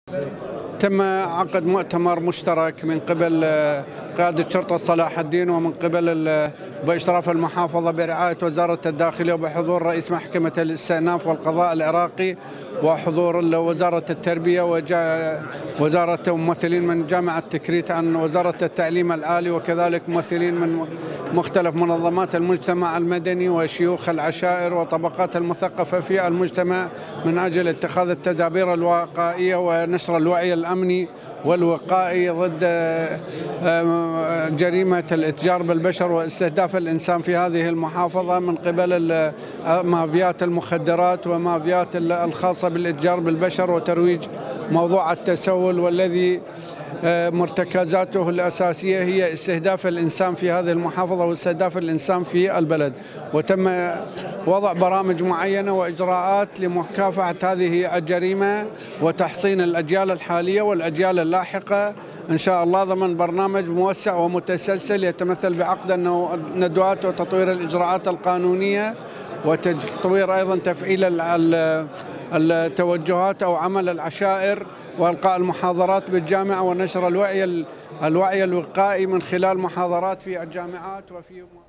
تم عقد مؤتمر مشترك من قبل قيادة شرطة صلاح الدين ومن قبل بإشراف المحافظة برعاية وزارة الداخلية وبحضور رئيس محكمة الاستئناف والقضاء العراقي وحضور وزارة التربية ووزارة ممثلين من جامعة تكريت عن وزارة التعليم العالي، وكذلك ممثلين من مختلف منظمات المجتمع المدني وشيوخ العشائر وطبقات المثقفة في المجتمع من أجل اتخاذ التدابير الوقائية ونشر الوعي الأمني والوقائي ضد جريمة الإتجار بالبشر واستهداف الإنسان في هذه المحافظة من قبل مافيات المخدرات ومافيات الخاصة بالإتجار بالبشر وترويج موضوع التسول، والذي مرتكزاته الأساسية هي استهداف الإنسان في هذه المحافظة واستهداف الإنسان في البلد. وتم وضع برامج معينة وإجراءات لمكافحة هذه الجريمة وتحصين الأجيال الحالية والأجيال اللاحقة إن شاء الله ضمن برنامج موسع ومتسلسل يتمثل بعقد الندوات وتطوير الإجراءات القانونية وتطوير أيضا تفعيل التوجهات أو عمل العشائر وإلقاء المحاضرات بالجامعة ونشر الوعي الوقائي من خلال محاضرات في الجامعات وفي